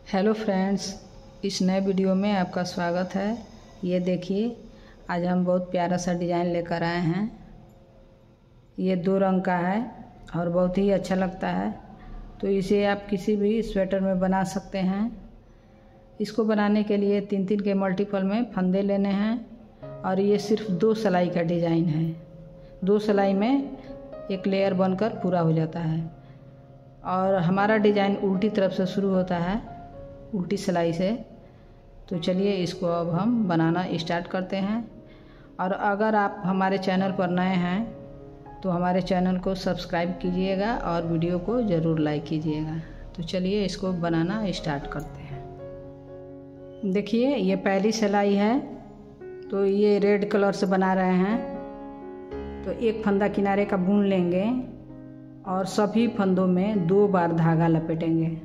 Hello friends, इस नए video में आपका स्वागत है। ये देखिए, आज हम बहुत प्यारा सा डिज़ाइन लेकर आए हैं। ये 2 रंग का है और बहुत ही अच्छा लगता है। तो इसे आप किसी भी स्वेटर में बना सकते हैं। इसको बनाने के लिए 3-3 के मल्टीपल में फंदे लेने हैं और ये सिर्फ 2 सिलाई का डिज़ाइन है। 2 सिलाई में एक लेयर बनकर पूरा हो जाता है और हमारा डिज़ाइन उल्टी तरफ से शुरू होता है, उल्टी सिलाई से। तो चलिए इसको अब हम बनाना स्टार्ट करते हैं। और अगर आप हमारे चैनल पर नए हैं तो हमारे चैनल को सब्सक्राइब कीजिएगा और वीडियो को ज़रूर लाइक कीजिएगा। तो चलिए इसको बनाना स्टार्ट करते हैं। देखिए, ये पहली सिलाई है, तो ये रेड कलर से बना रहे हैं। तो एक फंदा किनारे का बुन लेंगे और सभी फंदों में 2 बार धागा लपेटेंगे।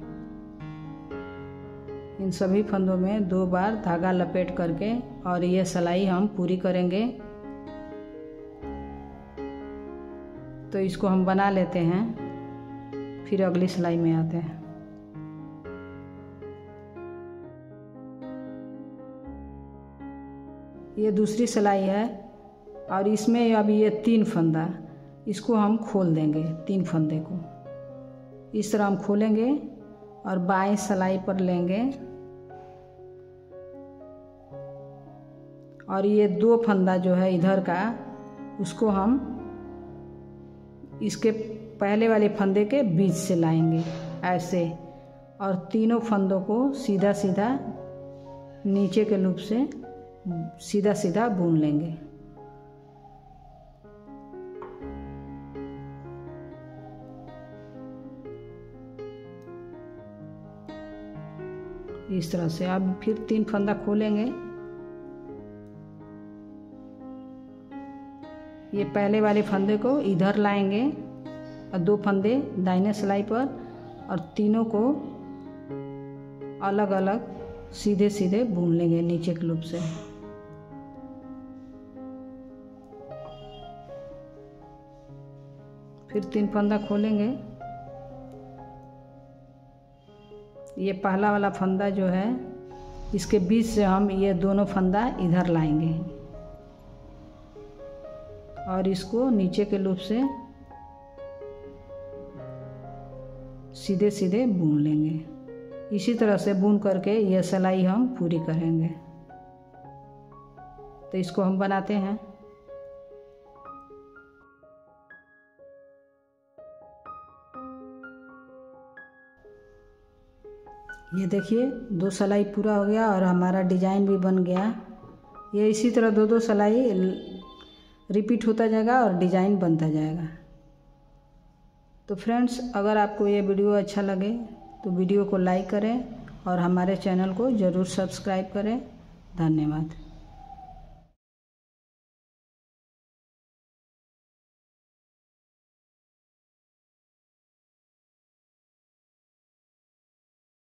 इन सभी फंदों में 2 बार धागा लपेट करके और ये सिलाई हम पूरी करेंगे। तो इसको हम बना लेते हैं, फिर अगली सिलाई में आते हैं। ये दूसरी सिलाई है और इसमें अब ये 3 फंदा, इसको हम खोल देंगे। 3 फंदे को इस तरह हम खोलेंगे और बाएं सिलाई पर लेंगे और ये 2 फंदा जो है इधर का, उसको हम इसके पहले वाले फंदे के बीच से लाएंगे ऐसे, और तीनों फंदों को सीधा सीधा नीचे के लूप से सीधा सीधा बुन लेंगे। इस तरह से अब फिर 3 फंदा खोलेंगे। ये पहले वाले फंदे को इधर लाएंगे और 2 फंदे दाहिने सिलाई पर और तीनों को अलग अलग सीधे सीधे बुन लेंगे नीचे के लूप से। फिर 3 फंदा खोलेंगे। ये पहला वाला फंदा जो है, इसके बीच से हम ये दोनों फंदा इधर लाएंगे और इसको नीचे के लूप से सीधे सीधे बुन लेंगे। इसी तरह से बुन करके यह सिलाई हम पूरी करेंगे। तो इसको हम बनाते हैं। ये देखिए, 2 सिलाई पूरा हो गया और हमारा डिज़ाइन भी बन गया। ये इसी तरह 2-2 सिलाई रिपीट होता जाएगा और डिज़ाइन बनता जाएगा। तो फ्रेंड्स, अगर आपको ये वीडियो अच्छा लगे तो वीडियो को लाइक करें और हमारे चैनल को ज़रूर सब्सक्राइब करें। धन्यवाद।